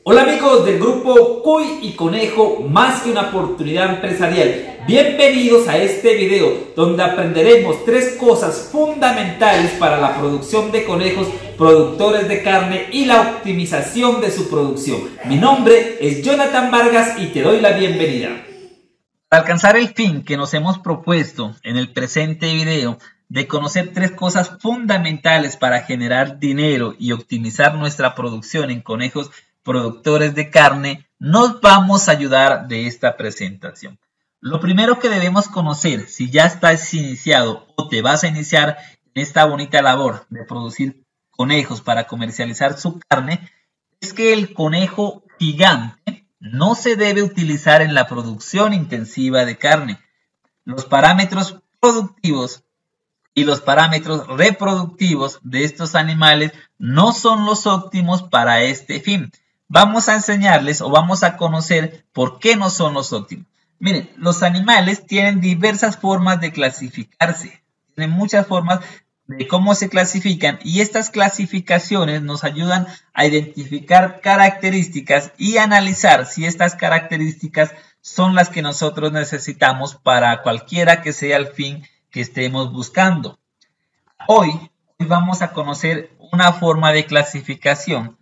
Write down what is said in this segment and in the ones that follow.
Hola amigos del grupo Cuy y Conejo, más que una oportunidad empresarial. Bienvenidos a este video donde aprenderemos 3 cosas fundamentales para la producción de conejos productores de carne y la optimización de su producción. Mi nombre es Jonathan Vargas y te doy la bienvenida. Para alcanzar el fin que nos hemos propuesto en el presente video de conocer 3 cosas fundamentales para generar dinero y optimizar nuestra producción en conejos productores de carne, nos vamos a ayudar de esta presentación. Lo primero que debemos conocer, si ya estás iniciado o te vas a iniciar en esta bonita labor de producir conejos para comercializar su carne, es que el conejo gigante no se debe utilizar en la producción intensiva de carne. Los parámetros productivos y los parámetros reproductivos de estos animales no son los óptimos para este fin. Vamos a enseñarles o vamos a conocer por qué no son los óptimos. Miren, los animales tienen diversas formas de clasificarse. Tienen muchas formas de cómo se clasifican y estas clasificaciones nos ayudan a identificar características y analizar si estas características son las que nosotros necesitamos para cualquiera que sea el fin que estemos buscando. Hoy vamos a conocer una forma de clasificación.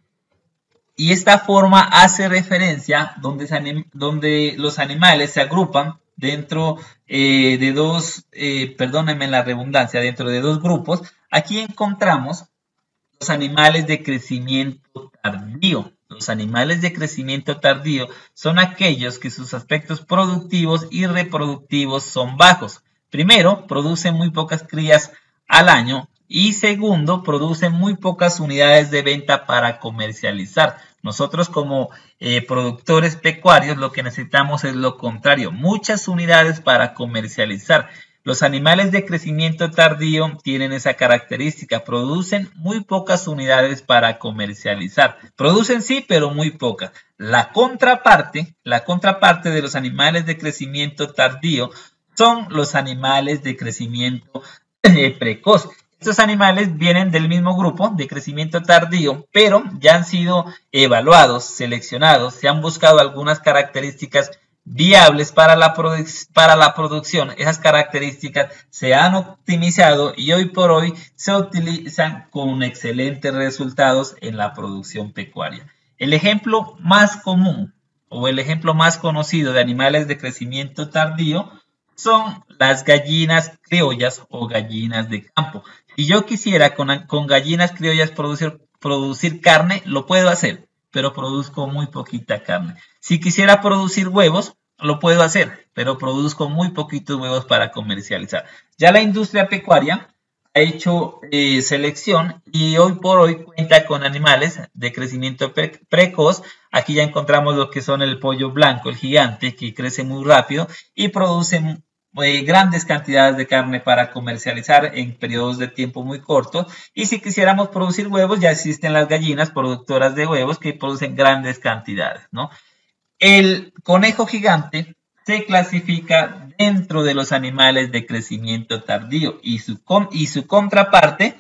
Y esta forma hace referencia donde los animales se agrupan dentro de dos, perdónenme la redundancia, dentro de 2 grupos. Aquí encontramos los animales de crecimiento tardío. Los animales de crecimiento tardío son aquellos que sus aspectos productivos y reproductivos son bajos. Primero, producen muy pocas crías al año. Y segundo, producen muy pocas unidades de venta para comercializar. Nosotros como productores pecuarios lo que necesitamos es lo contrario, muchas unidades para comercializar. Los animales de crecimiento tardío tienen esa característica, producen muy pocas unidades para comercializar. Producen sí, pero muy pocas. La contraparte de los animales de crecimiento tardío son los animales de crecimiento precoz. Estos animales vienen del mismo grupo de crecimiento tardío, pero ya han sido evaluados, seleccionados, se han buscado algunas características viables para la producción. Esas características se han optimizado y hoy por hoy se utilizan con excelentes resultados en la producción pecuaria. El ejemplo más común o el ejemplo más conocido de animales de crecimiento tardío son las gallinas criollas o gallinas de campo. Si yo quisiera con gallinas criollas producir carne, lo puedo hacer, pero produzco muy poquita carne. Si quisiera producir huevos, lo puedo hacer, pero produzco muy poquitos huevos para comercializar. Ya la industria pecuaria ha hecho selección y hoy por hoy cuenta con animales de crecimiento precoz. Aquí ya encontramos lo que son el pollo blanco, el gigante, que crece muy rápido y produce grandes cantidades de carne para comercializar en periodos de tiempo muy cortos. Y si quisiéramos producir huevos, ya existen las gallinas productoras de huevos que producen grandes cantidades, ¿no? El conejo gigante se clasifica dentro de los animales de crecimiento tardío y su contraparte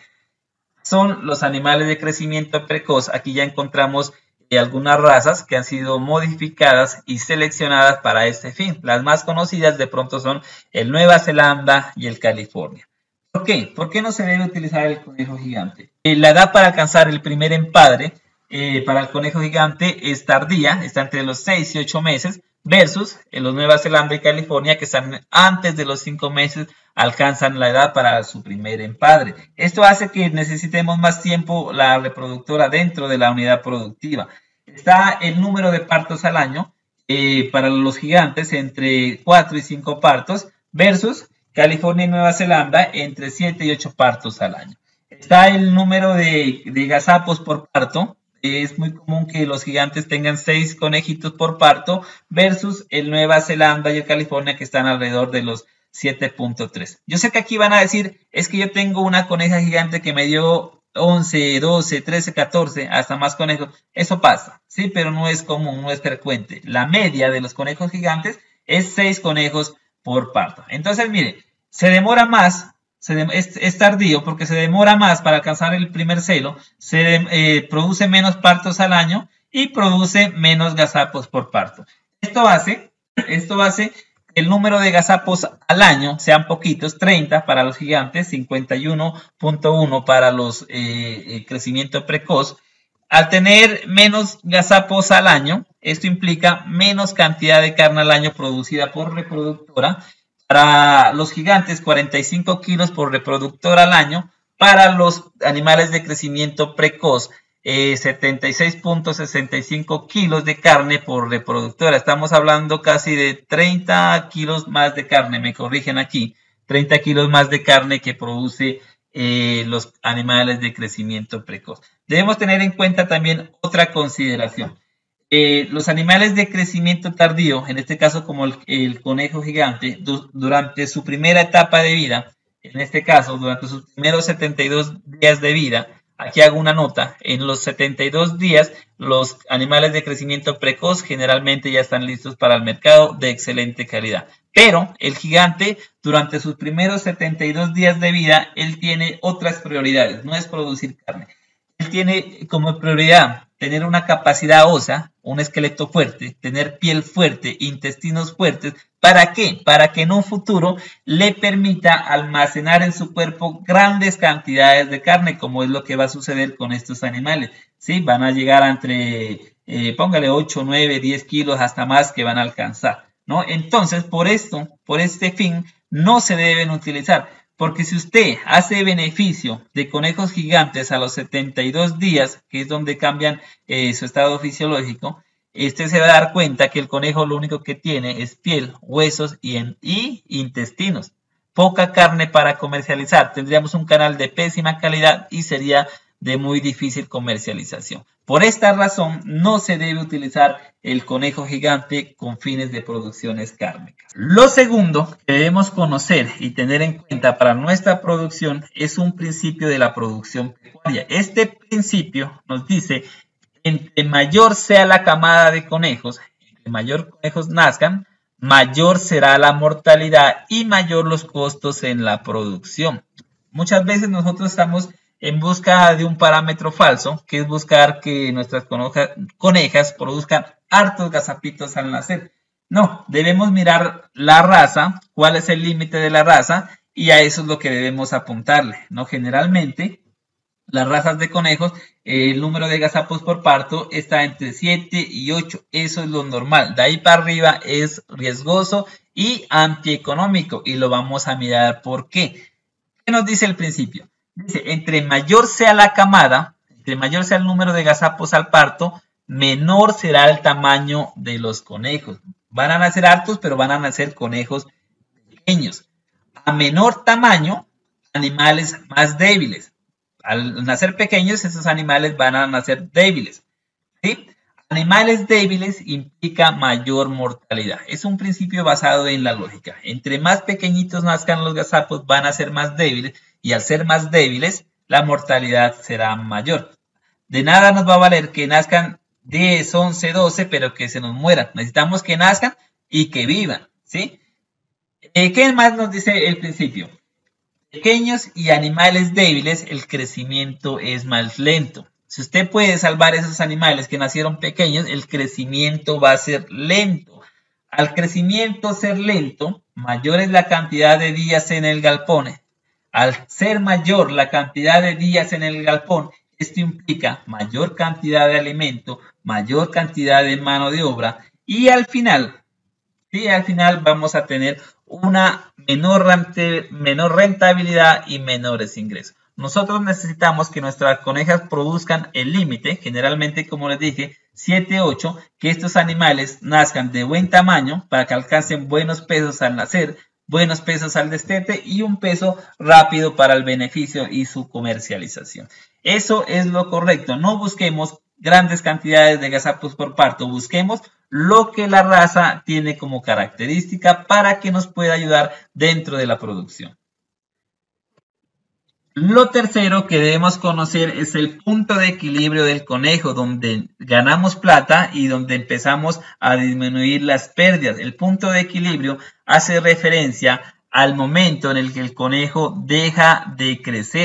son los animales de crecimiento precoz. Aquí ya encontramos algunas razas que han sido modificadas y seleccionadas para este fin. Las más conocidas de pronto son el Nueva Zelanda y el California. ¿Por qué? ¿Por qué no se debe utilizar el conejo gigante? La edad para alcanzar el primer empadre para el conejo gigante es tardía, está entre los 6 y 8 meses, versus en los Nueva Zelanda y California que están antes de los 5 meses, alcanzan la edad para su primer empadre. Esto hace que necesitemos más tiempo la reproductora dentro de la unidad productiva. Está el número de partos al año para los gigantes entre 4 y 5 partos versus California y Nueva Zelanda entre 7 y 8 partos al año. Está el número de gazapos por parto. Es muy común que los gigantes tengan 6 conejitos por parto versus el Nueva Zelanda y el California que están alrededor de los 7.3. Yo sé que aquí van a decir, es que yo tengo una coneja gigante que me dio 11, 12, 13, 14, hasta más conejos. Eso pasa, sí, pero no es común, no es frecuente. La media de los conejos gigantes es 6 conejos por parto. Entonces, mire, se demora más. Es tardío porque se demora más para alcanzar el primer celo, se produce menos partos al año y produce menos gazapos por parto. Esto hace que el número de gazapos al año sean poquitos, 30 para los gigantes, 51.1 para los crecimiento precoz. Al tener menos gazapos al año, esto implica menos cantidad de carne al año producida por reproductora. Para los gigantes, 45 kilos por reproductora al año. Para los animales de crecimiento precoz, 76.65 kilos de carne por reproductora. Estamos hablando casi de 30 kilos más de carne, me corrigen aquí. 30 kilos más de carne que produce los animales de crecimiento precoz. Debemos tener en cuenta también otra consideración. Los animales de crecimiento tardío, en este caso como el conejo gigante, durante su primera etapa de vida, en este caso durante sus primeros 72 días de vida, aquí hago una nota, en los 72 días los animales de crecimiento precoz generalmente ya están listos para el mercado de excelente calidad. Pero el gigante durante sus primeros 72 días de vida, él tiene otras prioridades, no es producir carne. Él tiene como prioridad tener una capacidad ósea, un esqueleto fuerte, tener piel fuerte, intestinos fuertes. ¿Para qué? Para que en un futuro le permita almacenar en su cuerpo grandes cantidades de carne, como es lo que va a suceder con estos animales. ¿Sí? Van a llegar a entre, póngale 8, 9, 10 kilos hasta más que van a alcanzar, ¿no? Entonces, por este fin, no se deben utilizar. Porque si usted hace beneficio de conejos gigantes a los 72 días, que es donde cambian su estado fisiológico, usted se va a dar cuenta que el conejo lo único que tiene es piel, huesos y intestinos. Poca carne para comercializar. Tendríamos un canal de pésima calidad y sería de muy difícil comercialización. Por esta razón, no se debe utilizar el conejo gigante con fines de producciones cárnicas. Lo segundo que debemos conocer y tener en cuenta para nuestra producción es un principio de la producción pecuaria. Este principio nos dice, entre mayor sea la camada de conejos, entre mayor conejos nazcan, mayor será la mortalidad y mayor los costos en la producción. Muchas veces nosotros estamos en busca de un parámetro falso, que es buscar que nuestras conejas produzcan hartos gazapitos al nacer. No, debemos mirar la raza, cuál es el límite de la raza, y a eso es lo que debemos apuntarle, ¿no? Generalmente, las razas de conejos, el número de gazapos por parto está entre 7 y 8, eso es lo normal. De ahí para arriba es riesgoso y antieconómico, y lo vamos a mirar por qué. ¿Qué nos dice el principio? Dice, entre mayor sea la camada, entre mayor sea el número de gazapos al parto, menor será el tamaño de los conejos. Van a nacer hartos, pero van a nacer conejos pequeños. A menor tamaño, animales más débiles. Al nacer pequeños, esos animales van a nacer débiles. ¿Sí? Animales débiles implica mayor mortalidad. Es un principio basado en la lógica. Entre más pequeñitos nazcan los gazapos, van a ser más débiles. Y al ser más débiles, la mortalidad será mayor. De nada nos va a valer que nazcan 10, 11, 12, pero que se nos mueran. Necesitamos que nazcan y que vivan, ¿sí? ¿Qué más nos dice el principio? Pequeños y animales débiles, el crecimiento es más lento. Si usted puede salvar esos animales que nacieron pequeños, el crecimiento va a ser lento. Al crecimiento ser lento, mayor es la cantidad de días en el galpón. Al ser mayor la cantidad de días en el galpón, esto implica mayor cantidad de alimento, mayor cantidad de mano de obra y al final vamos a tener una menor rentabilidad y menores ingresos. Nosotros necesitamos que nuestras conejas produzcan el límite, generalmente como les dije, 7, 8, que estos animales nazcan de buen tamaño para que alcancen buenos pesos al nacer, buenos pesos al destete y un peso rápido para el beneficio y su comercialización. Eso es lo correcto. No busquemos grandes cantidades de gazapos por parto. Busquemos lo que la raza tiene como característica para que nos pueda ayudar dentro de la producción. Lo tercero que debemos conocer es el punto de equilibrio del conejo, donde ganamos plata y donde empezamos a disminuir las pérdidas. El punto de equilibrio hace referencia al momento en el que el conejo deja de crecer.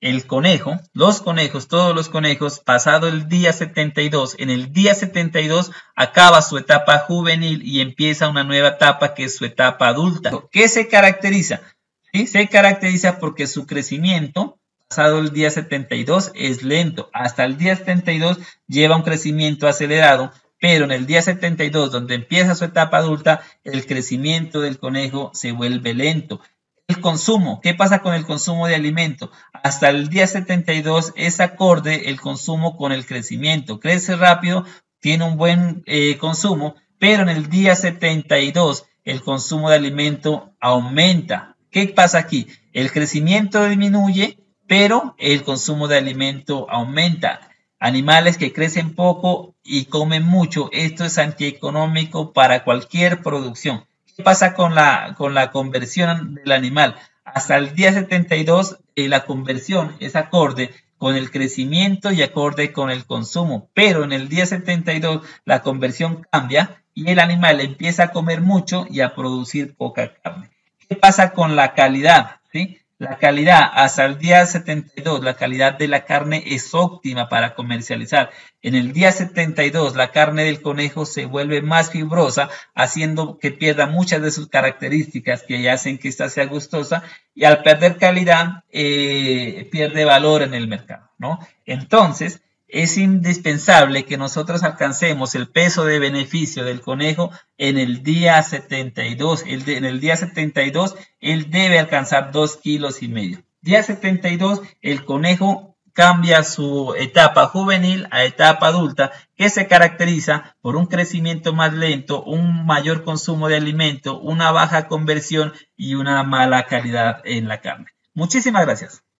el conejo, todos los conejos, pasado el día 72, en el día 72 acaba su etapa juvenil y empieza una nueva etapa que es su etapa adulta. ¿Qué se caracteriza? ¿Sí? Se caracteriza porque su crecimiento pasado el día 72 es lento. Hasta el día 72 lleva un crecimiento acelerado, pero en el día 72, donde empieza su etapa adulta, el crecimiento del conejo se vuelve lento. El consumo, ¿qué pasa con el consumo de alimento? Hasta el día 72 es acorde el consumo con el crecimiento. Crece rápido, tiene un buen consumo, pero en el día 72 el consumo de alimento aumenta. ¿Qué pasa aquí? El crecimiento disminuye, pero el consumo de alimento aumenta. Animales que crecen poco y comen mucho, esto es antieconómico para cualquier producción. ¿Qué pasa con la conversión del animal? Hasta el día 72 la conversión es acorde con el crecimiento y acorde con el consumo, pero en el día 72 la conversión cambia y el animal empieza a comer mucho y a producir poca carne. ¿Qué pasa con la calidad? ¿Sí? La calidad, hasta el día 72, la calidad de la carne es óptima para comercializar. En el día 72, la carne del conejo se vuelve más fibrosa, haciendo que pierda muchas de sus características que hacen que ésta sea gustosa, y al perder calidad, pierde valor en el mercado, ¿no? Entonces, es indispensable que nosotros alcancemos el peso de beneficio del conejo en el día 72. En el día 72, él debe alcanzar 2,5 kilos. Día 72, el conejo cambia su etapa juvenil a etapa adulta, que se caracteriza por un crecimiento más lento, un mayor consumo de alimento, una baja conversión y una mala calidad en la carne. Muchísimas gracias.